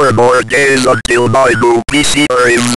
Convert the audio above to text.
4 more days until my new PC arrives.